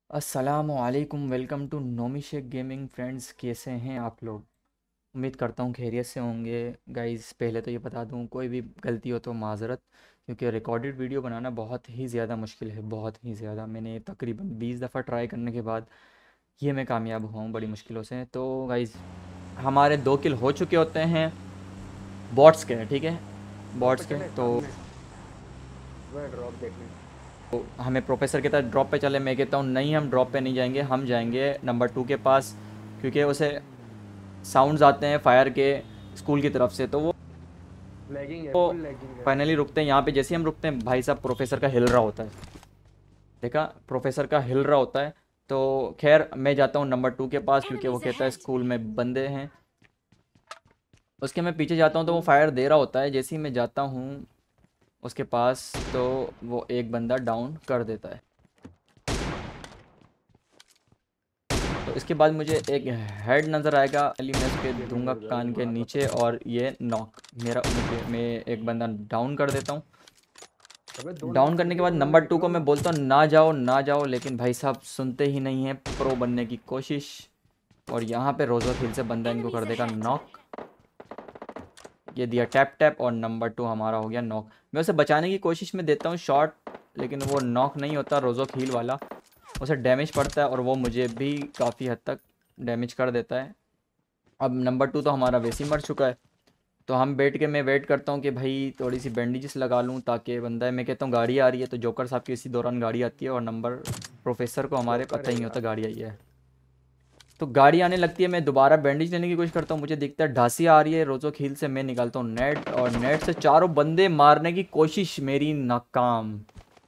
अस्सलामुअलैकुम, welcome to Nomi Shaikh gaming. Friends, कैसे हैं आप लोग? उम्मीद करता हूँ खैरियत से होंगे। गाइस, पहले तो ये बता दूँ, कोई भी गलती हो तो माज़रत, क्योंकि रिकॉर्डेड वीडियो बनाना बहुत ही ज़्यादा मुश्किल है, बहुत ही ज़्यादा। मैंने तकरीबन 20 दफ़ा ट्राई करने के बाद ये मैं कामयाब हुआ हूँ बड़ी मुश्किलों से। तो गाइस, हमारे 2 किल हो चुके होते हैं बॉट्स के, ठीक है, ड्रॉप पे बॉट्स के। चले तो सामने। वह ड्रॉप देखने। हमें प्रोफेसर कहता है ड्रॉप पे चले, मैं कहता हूँ नहीं, हम ड्रॉप पे नहीं जाएंगे, हम जाएंगे नंबर 2 के पास, क्योंकि उसे साउंड्स आते हैं फायर के स्कूल की तरफ से। तो लैगिंग है, वो फुल लैगिंग है। फाइनली रुकते हैं यहाँ पे। जैसे ही हम रुकते हैं, भाई साहब प्रोफेसर का हिल रहा होता है। देखा, प्रोफेसर का हिल रहा होता है। तो खैर, मैं जाता हूँ नंबर 2 के पास, क्योंकि वो Enemies कहता है ahead! स्कूल में बंदे हैं। उसके मैं पीछे जाता हूँ तो वो फायर दे रहा होता है। जैसे ही मैं जाता हूँ उसके पास, तो वो एक बंदा डाउन कर देता है। तो इसके बाद मुझे एक हेड नज़र आएगा, अली मैं उसके गेमिंग दूंगा कर जा रहे कान के मार रहा नीचे, और ये नॉक। मैं एक बंदा डाउन कर देता हूँ। अबे दो डाउन नॉक करने के करके बाद एक बंदा नंबर 2 को निकलो मैं ना। बोलता हूँ ना जाओ ना जाओ, लेकिन भाई साहब सुनते ही नहीं है, प्रो बनने की कोशिश। और यहाँ पे रोज़ो हिल से बंदा इनको कर Enemies देगा ahead! नॉक। ये दिया टैप टैप, और नंबर 2 हमारा हो गया नॉक। मैं उसे बचाने की कोशिश में देता हूँ शॉट, लेकिन वो नॉक नहीं होता। रोज़ो हील वाला, उसे डैमेज पड़ता है और वो मुझे भी काफ़ी हद तक डैमेज कर देता है। अब नंबर 2 तो हमारा वैसे ही मर चुका है। तो हम बैठ के मैं वेट करता हूँ कि भाई थोड़ी सी बैंडेजेस लगा लूँ, ताकि बंदा है। मैं कहता हूँ गाड़ी आ रही है, तो जोकर साहब की इसी दौरान गाड़ी आती है, और नंबर प्रोफेसर को हमारे जोकर पता है ही नहीं होता यार। गाड़ी आई है। तो गाड़ी आने लगती है, मैं दोबारा बैंडेज लेने की कोशिश करता हूँ, मुझे दिखता है ढासिया आ रही है रोजो खील से। मैं निकालता हूँ नेट, और नेट से चारों बंदे मारने की कोशिश मेरी नाकाम।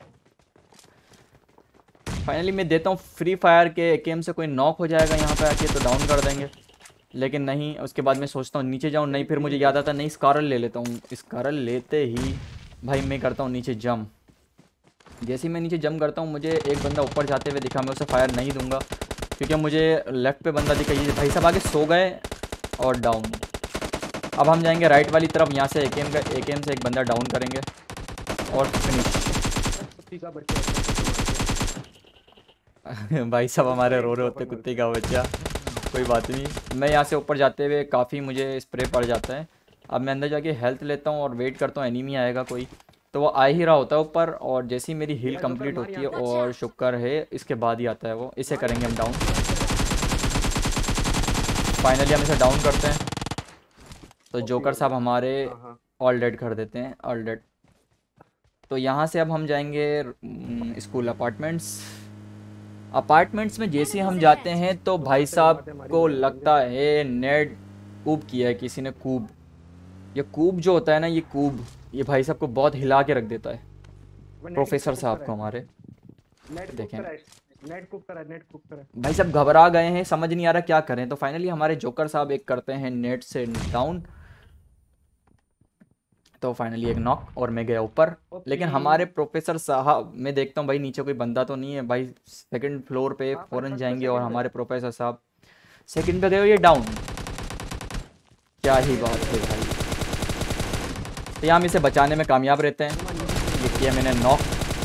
फाइनली मैं देता हूँ फ्री फायर के एकेएम से कोई नॉक हो जाएगा यहाँ पे आके, तो डाउन कर देंगे। लेकिन नहीं, उसके बाद मैं सोचता हूँ नीचे जाऊँ, नहीं, तेरी फिर मुझे फीलिंग याद कैसी आता है? है नहीं, स्कारल ले लेता हूँ। स्कारल लेते ही भाई मैं करता हूँ नीचे जम। जैसे ही मैं नीचे जम करता हूँ, मुझे एक बंदा ऊपर जाते हुए दिखा। मैं उसे फायर नहीं दूंगा, क्योंकि मुझे लेफ्ट पे बंदा दिखा। ये भाई साहब आगे सो गए, और डाउन। अब हम जाएंगे राइट वाली तरफ, यहाँ से एकेएम से एक बंदा डाउन करेंगे, और फिनिश। कुत्ती का बच्चा ऊपर से तो मार दिया। भाई साहब अबे हमारे साले रो रहे ड्रॉपर होते कुत्ते मरते का हैं। बच्चा। कोई बात नहीं, मैं यहाँ से ऊपर जाते हुए काफ़ी मुझे स्प्रे पड़ जाता है। अब मैं अंदर जाके हेल्थ लेता हूँ और वेट करता हूँ एनीमी आएगा कोई। तो वो आ ही रहा होता है ऊपर, और जैसे ही मेरी हील गया जोकर कंप्लीट मार होती यहाँ है, पे। Watch और out! शुक्र है इसके बाद ही आता है वो, इसे मार यहाँ करेंगे पे, हम डाउन। यहाँ पे। फाइनली हम इसे डाउन करते हैं। तो ओपी जोकर साहब बंदा। हमारे हाँ हाँ। ऑल डेड कर देते हैं, ऑल डेड। तो यहाँ से अब हम जाएंगे स्कूल अपार्टमेंट्स। अपार्टमेंट्स में जैसे ही हम Enemies जाते ahead! हैं, तो भाई घुमाते साहब घुमाते मारी को जाएगा समझे। लगता है नेट कूब किया है किसी ने, कूब। ये कूब जो होता है ना, ये कूब, ये भाई साहब को बहुत हिला के रख देता है, वो नेट यहाँ पे प्रोफेसर कुक साहब करा को है। हमारे। नेट कुक देखें, करा है। नेट कुक करा है, नेट कुक करा है। भाई साहब घबरा गए हैं, समझ नहीं आ रहा क्या करें। तो फाइनली हमारे जोकर साहब एक करते हैं नेट से डाउन। तो फाइनली एक नॉक, और मैं गया ऊपर। ओपी। लेकिन हमारे प्रोफेसर साहब, मैं देखता हूँ भाई नीचे कोई बंदा तो नहीं है भाई। सेकंड फ्लोर पे हाँ पर फ़ौरन फर्स्ट पे जाएंगे, और सेकंड पे। हमारे प्रोफेसर साहब सेकंड पे गए, और ये डाउन। क्या ही ये बात रहे है भाई। भाई। तो यहाँ हम इसे बचाने में कामयाब रहते हैं। नुमान नीचे से ये नुमान। किया मैंने नॉक।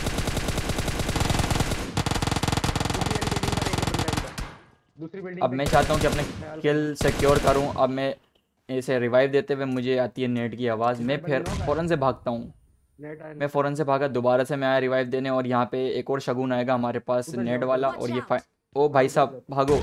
अब दूसरी वाली बिल्डिंग में रहेंगे बंदा इनका। दूसरी बिल्डिंग अब पे मैं खेल रहा चाहता है। हूँ कि अपने ख्याल करना। किल सिक्योर करूँ। अब मैं इसे रिवाइव देते हुए, मुझे आती है नेट की आवाज़। मैं इधर बंदा फिर नॉक आया। फ़ौरन से भागता हूँ। नेट आया मैं नीचे। फ़ौरन से भागा, दोबारा से मैं आया रिवाइव देने, और यहाँ पे एक और शगुन आएगा हमारे पास उधर नेट जाओ, उधर वाला, जाओ। और Watch ये out! ओ हाँ भाई उधर साहब जाओ। भागो।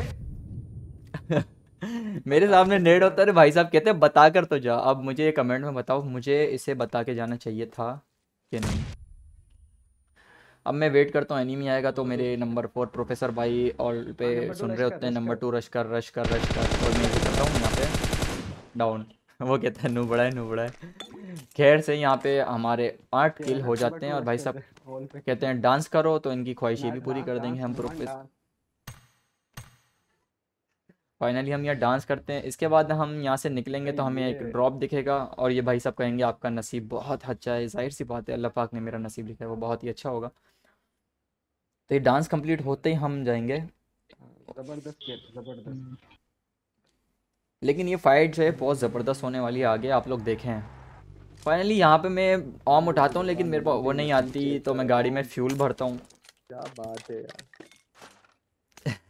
मेरे बता सामने के नेट जा। होता है, भाई साहब कहते हैं बता कर तो जा। अब मुझे ये कमेंट में बताओ, मुझे इसे बता के जाना चाहिए था कि नहीं। अब मैं वेट करता हूँ एनीमी आएगा, तो नंबर दो मेरे रश कर। नंबर 4 प्रोफेसर भाई ऑल पे हाँ नंबर दो सुन रश रहे कर, होते हैं, रश नंबर कर। 2 रश कर, रश कर, रश कर, और मैं इसे करता हूँ यहाँ पे डाउन। वो कहता है नू बड़ा है, नू बड़ा है। खैर से यहाँ पे हमारे 8 किल हो नंबर जाते हैं, टू और रश भाई कर साहब दे वॉल पे। कहते हैं डांस करो, तो इनकी ख्वाहिशें भी पूरी डांस कर देंगे डांस हम नुमान प्रोफेसर। डांस। फाइनली हम यहाँ डांस करते हैं। इसके बाद हम यहाँ से निकलेंगे, अरे तो हमें एक ये ड्रॉप दिखेगा, और ये भाई साहब कहेंगे आपका नसीब बहुत अच्छा है। जाहिर सी बात है, अल्लाह पाक ने मेरा नसीब लिखा है वो बहुत ही अच्छा होगा। तो ये डांस कंप्लीट होते ही हम जाएंगे। जबरदस्त किया था, जबरदस्त। लेकिन ये फाइट जो है बहुत ज़बरदस्त होने वाली है आगे, आप लोग देखें। फाइनली यहाँ पे मैं ऑम उठाता हूँ, लेकिन मेरे को वो नहीं आती, तो मैं गाड़ी में फ्यूल भरता हूँ। क्या बात है यार।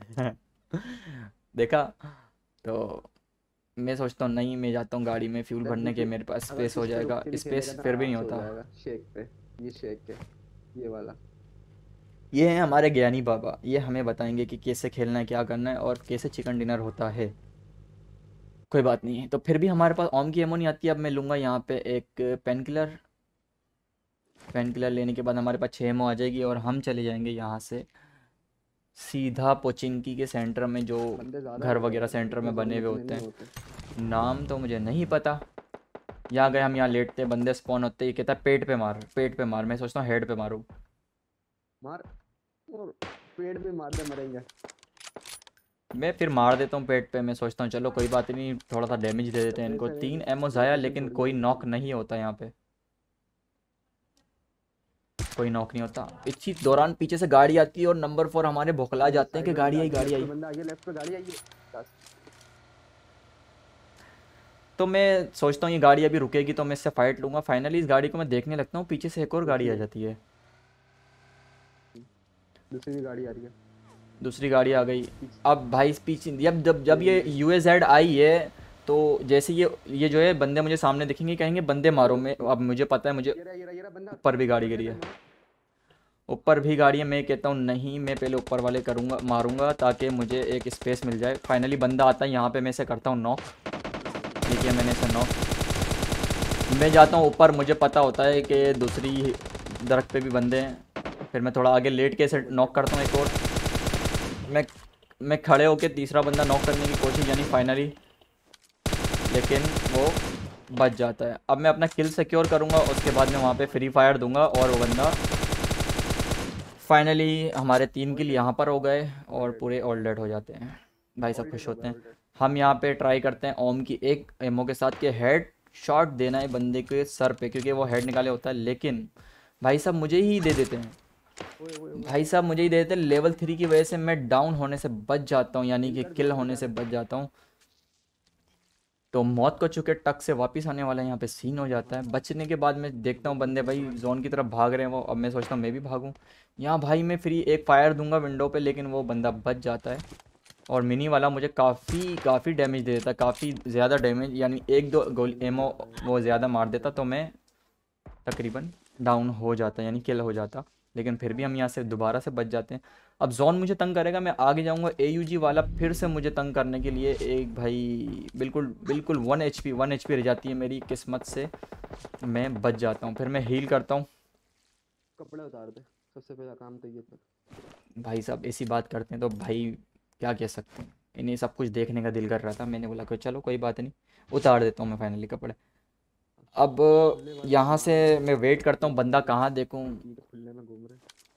देखा। तो मैं सोचता हूँ नहीं, मैं जाता हूँ गाड़ी में फ्यूल सर भरने के, देखिए, मेरे पास अगर स्पेस हो इस पे रुक जाएगा, के भी खेलेगा स्पेस ना फिर भी आराम नहीं से हो होता। जाएगा शेक पे। ये शेक है, ये वाला। ये है हमारे ज्ञानी बाबा, ये हमें बताएंगे कि कैसे खेलना है, क्या करना है और कैसे चिकन डिनर होता है। कोई बात नहीं है। तो फिर भी हमारे पास ओम की एमो नहीं आती। अब मैं लूँगा यहाँ पे एक पेन किलर। पेन किलर लेने के बाद हमारे पास 6 एमओ आ जाएगी और हम चले जाएंगे यहाँ से सीधा पोचिंकी के सेंटर में, जो बंदे ज्यादा घर हो गए वगैरह यार, सेंटर इतने में जोन बने में हुए इतने होते नहीं हैं। होते। नाम तो मुझे नहीं पता। यहाँ गए हम, यहाँ लेटते, बंदे स्पॉन होते, ये कहता है पेट पे मार, पेट पे मार। मैं सोचता हूँ हेड पे मारूँ। मार, और पेड़ पे मार दे, मरेंगे। मैं फिर मार देता हूँ पेट पे। मैं सोचता हूँ चलो कोई बात नहीं, थोड़ा सा डैमेज दे देते हैं इनको। प्रेशर है, 3 एमओ ज़ाया, लोकेशन लेकिन थोड़ी कोई चेंज नॉक करनी है। नहीं होता यहाँ पे। कोई नॉक नहीं होता। इसी दौरान पीछे से गाड़ी आती है और नंबर 4 हमारे भौखला अरे जाते हैं साइड कि में बंदा गाड़ी आ आई, गया, गाड़ी लेफ्ट पे आई। बंदा आ गया, लेफ्ट पे गाड़ी आई है। बस। तो मैं सोचता हूँ ये गाड़ी अभी रुकेगी तो मैं इससे फाइट लूंगा। फाइनली इस गाड़ी को मैं देखने लगता हूँ, पीछे से एक और गाड़ी देखी आ है, जाती है। दूसरी भी गाड़ी आ रही है दूसरी गाड़ी आ गई। पीछे। अब भाई इस पीछे जब जब जब ये ये यूएजेड आई है, तो जैसे ये जो है बंदे मुझे सामने दिखेंगे, कहेंगे बंदे मारो। मैं अब मुझे पता है, मुझे ये रहा बंदा, ऊपर भी गाड़ी पकड़ गिरी लेते है। हैं, मार। ऊपर भी गाड़ी है। मैं कहता हूँ नहीं, मैं पहले ऊपर वाले करूँगा, मारूंगा ताकि मुझे एक स्पेस मिल जाए। फाइनली बंदा आता है यहाँ पे, मैं इसे करता हूँ नॉक। देखिए मैंने इसे नॉक। मैं जाता हूँ ऊपर, मुझे पता होता है कि दूसरी दरख्त पे भी बंदे हैं। फिर मैं थोड़ा आगे लेट के इसे वो बच नॉक गया। करता हूँ एक और। मैं मैं खड़े होके तीसरा बंदा नॉक करने की कोशिश, यानी फाइनली, लेकिन वो बच जाता है। अब मैं अपना किल सिक्योर करूँगा, उसके बाद मैं वहाँ पे फ्री फायर दूंगा और वो बंदा फाइनली, हमारे 3 किल ऑल डेड, यहाँ पर हो गए ऑल और डेड, पूरे ऑल डेड हो जाते हैं। भाई सब ऑल डेड खुश हो गया, होते हैं। All dead. हम यहाँ पे ट्राई करते हैं ओम की एक एमओ के साथ के हेड शॉट देना है बंदे के सर पे, क्योंकि वो हेड निकाले होता है, लेकिन भाई साहब मुझे ही दे देते हैं। ओए ओए ओए, भाई साहब मुझे ही दे देते हैं। लेवल 3 की वजह से मैं डाउन होने से बच जाता हूँ, यानी हिल कि कर किल जोन में होने जा से रहा है। बच जाता हूँ। तो मौत को चुके टक से वापस आने वाला यहाँ पे सीन हो जाता है। बचने के बाद मैं देखता हूँ बंदे भाई जोन की तरफ भाग रहे हैं वो। अब मैं सोचता हूँ मैं भी भागूँ। यहाँ भाई मैं फ्री एक फायर दूंगा विंडो पे, लेकिन वो बंदा बच जाता है। और मिनी वाला मुझे काफ़ी काफ़ी डैमेज दे देता, काफ़ी ज़्यादा डैमेज, यानी एक दो गोली बंदे एमो ज्यादा है, वो ज़्यादा मार देता तो देखो। मैं तकरीबन डाउन हो जाता, यानी किल हो जाता। लेकिन फिर भी हम यहाँ से दोबारा से बच जाते हैं। अब जोन मुझे तंग करेगा, मैं आगे जाऊँगा। एयूजी वाला फिर से मुझे तंग करने के लिए एक भाई बिल्कुल बिल्कुल 1 HP रह जाती है मेरी किस्मत से। मैं बच जाता हूँ, फिर मैं हील करता हूँ। कपड़े उतार दे, सबसे पहला काम तो ये कर। भाई साहब ऐसी बात करते हैं तो भाई क्या कह सकते हैं। इन्हें सब कुछ देखने का दिल कर रहा था, मैंने बोला कि चलो कोई बात नहीं, उतार देता हूँ मैं फाइनली कपड़े। अब खुले वाले पे यहाँ से मार दे, मैं वेट करता हूँ ये बंदा पूरे कहाँ देखूँ। ये खुले में घूम रहे।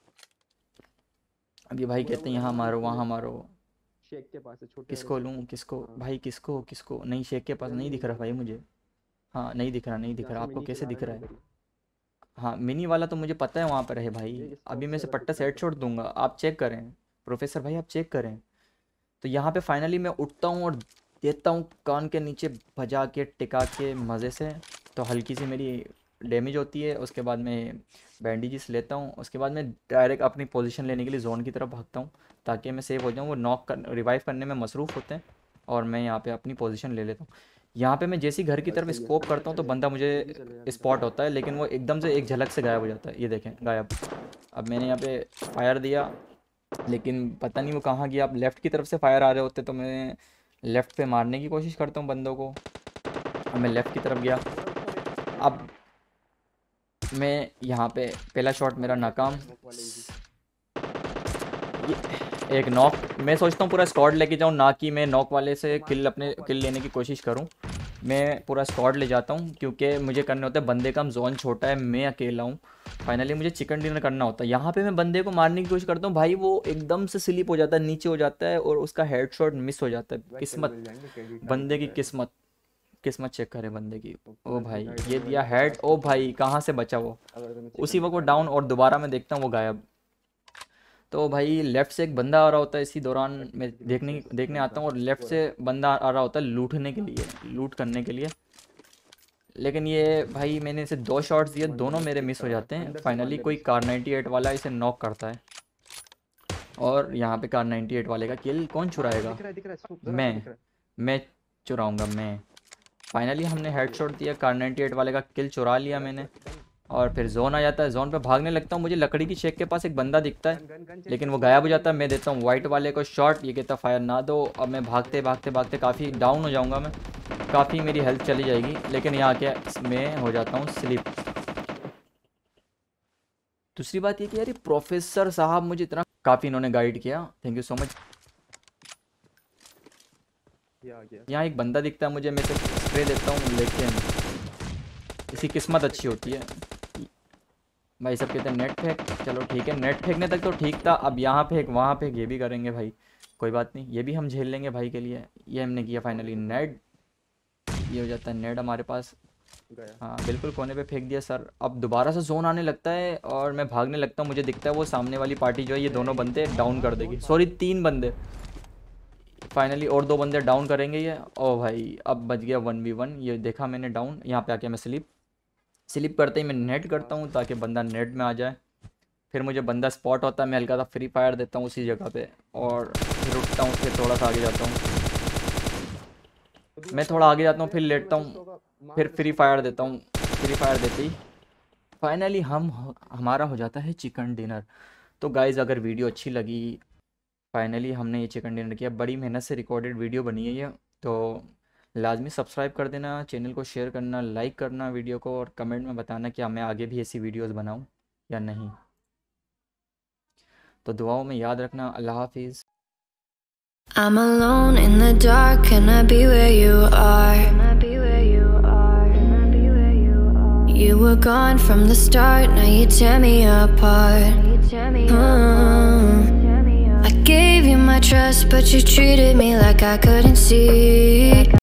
अब ये भाई वो रहा, कहते वो हैं रहा, यहाँ ये मारो खुले वहाँ मारो। शेक के पास है, छोटे वाले किसको शेक लूँ के पास। किसको हाँ, भाई, किसको किसको नहीं, शेख के पास तेरे नहीं लिए दिख ही रहा बोल भाई रहा हूँ। मुझे। हाँ नहीं दिख रहा, नहीं दिख यहाँ रहा। से आपको मिनी कैसे चला दिख रहा है रहा ना है? तेरी। हाँ मिनी वाला तो मुझे पता है वहाँ पर है भाई। देख अभी स्कोप मैं से इसे अगर पट्टा दिख से रहा है तो। हेडशॉट दूंगा, आप चेक करें। प्रोफेसर भाई आप चेक करें। तो यहाँ पे फाइनली मैं उठता हूँ और देता हूँ कान के नीचे भजा के टिका के मज़े से। तो हल्की सी मेरी डैमेज होती है। उसके बाद मैं बैंडेजेस लेता हूँ। उसके बाद मैं डायरेक्ट अपनी पोजीशन लेने के लिए जोन की तरफ भागता हूँ, ताकि मैं सेव हो जाऊँ। वो नॉक कर रिवाइव करने में मसरूफ़ होते हैं और मैं यहाँ पे अपनी पोजीशन ले लेता हूँ। यहाँ पे मैं जैसे ही घर की बस तरफ सही है, स्कोप अंदर करता हूँ तो चले जा, बंदा मुझे जल्दी चले जा अंदर। स्पॉट होता है, लेकिन वो एकदम से एक झलक से गायब हो जाता है। ये देखें गायब। अब मैंने यहाँ पे फायर दिया, लेकिन पता नहीं वो कहाँ गया। अब लेफ़्ट की तरफ से फायर आ रहे होते तो मैं लेफ़्ट पे मारने की कोशिश करता हूँ बंदों को। अब मैं लेफ़्ट की तरफ गया। ऊपर ऊपर एक अब मैं यहाँ पे पहला शॉट ऊपर मेरा एक बंदा नाकाम। है, नॉक वाले इजी। ये एक नॉक। मैं सोचता हूँ पूरा स्क्वाड लेके जाऊँ, ना कि मैं नॉक वाले से मार किल अपने नॉक वाले किल को। लेने की कोशिश करूँ। मैं पूरा स्क्वाड ले जाता हूँ, क्योंकि मुझे करने होते हैं बंदे का, जोन छोटा है, मैं अकेला हूँ। फाइनली मुझे चिकन डिनर करना होता है। यहाँ पे मैं बंदे को मारने की कोशिश करता हूँ भाई, वो एकदम से स्लिप हो जाता है, नीचे हो जाता है और उसका हेडशॉट मिस हो जाता है। भाई किल किस्मत, मिल जाएंगे, क्रेडिट कार्ड बंदे मिल की जाएगा। किस्मत। किस्मत चेक करे बंदे की। ओ ऊपर की भाई साइड ये में दिया भाई हेड। 50 ओ किल भाई होंगे, कहाँ से बचा वो। अगर तूने उसी चिकन वक्त वो निकाल डाउन, लिया और तो। दोबारा मैं देखता हूँ वो गायब। तो भाई लेफ़्ट से एक बंदा आ रहा होता है, इसी दौरान मैं के देखने पीछे देखने आता बंदा, हूँ, और लेफ़्ट वो से रहा। बंदा आ रहा होता है लूटने के लिए, लूट करने के लिए। लेकिन ये भाई मैंने इसे 2 शॉट्स दिए, वन दोनों माइनस मेरे दिख मिस हो रहा है, जाते हैं। अंदर से मार फाइनली ले कोई बस। कार 98 वाला इसे नॉक करता है। और यहाँ पे कार 98 वाले का किल कौन चुराएगा? दिख रहा है सूप, जरा मैं दिख रहा है। मैं चुराऊंगा मैं। फाइनली हमने हेडशॉट दिया, कार 98 वाले का किल चुरा लिया मैंने। और फिर जोन आ जाता है, जोन पे भागने लगता हूँ। मुझे लकड़ी की शेक के पास एक बंदा दिखता है, गन गन लेकिन वो गायब हो जाता है। मैं देता हूँ वाइट वाले को शॉट, ये कहता फायर ना दो। अब मैं भागते भागते भागते काफ़ी डाउन हो जाऊँगा, मैं काफ़ी मेरी हेल्थ चली जाएगी। लेकिन यहाँ क्या मैं हो जाता हूँ स्लिप। दूसरी बात ये कि यार ये प्रोफेसर साहब मुझे इतना काफ़ी इन्होंने गाइड किया, थैंक यू सो मच। ये आ गया। यहाँ एक बंदा दिखता है मुझे, मैं इसे स्प्रे देता हूँ, लेकिन इसकी किस्मत अच्छी होती है। भाई सब कहते हैं नेट फेंक, चलो ठीक है, नेट फेंकने तक तो ठीक था। अब यहाँ फेंक वहाँ फेंक ये भी करेंगे भाई, कोई बात नहीं, ये भी हम झेल लेंगे भाई के लिए। ये हमने किया फाइनली नेट, ये हो जाता है नेट हमारे पास। गया। हाँ बिल्कुल कोने पे फेंक दिया सर। अब दोबारा से जोन आने लगता है और मैं भागने लगता हूँ। मुझे दिखता है वो सामने वाली पार्टी जो है ये दोनों बंदे डाउन कर देगी, सॉरी 3 बंदे। फाइनली और 2 बंदे डाउन करेंगे ये। ओ भाई अब बच गया 1v1, ये देखा मैंने डाउन। यहाँ पे आके मैं स्लिप करते ही मैं नेट करता हूँ ताकि बंदा नेट में आ जाए। फिर मुझे बंदा स्पॉट होता है, मैं हल्का सा फ्री फायर देता हूँ उसी जगह पे और फिर उठता हूँ, फिर थोड़ा सा आगे जाता हूँ। मैं थोड़ा आगे जाता हूँ, फिर लेटता हूँ, फिर फ्री फायर देता हूँ। फ्री फायर देते ही फाइनली हमारा हो जाता है चिकन डिनर। तो गाइज़ अगर वीडियो अच्छी लगी, फाइनली हमने ये चिकन डिनर किया, बड़ी मेहनत से रिकॉर्डेड वीडियो बनी है ये, तो लाजमी सब्सक्राइब कर देना, चैनल को शेयर करना, लाइक करना वीडियो को, और कमेंट में बताना कि मैं आगे भी ऐसी वीडियोस बनाऊं या नहीं। तो दुआओं में याद रखना। अल्लाह हाफिज़। I'm alone in the dark, can I be where you are? You were gone from the start, now you tear me apart. I gave you my trust, but you treated me like I couldn't see.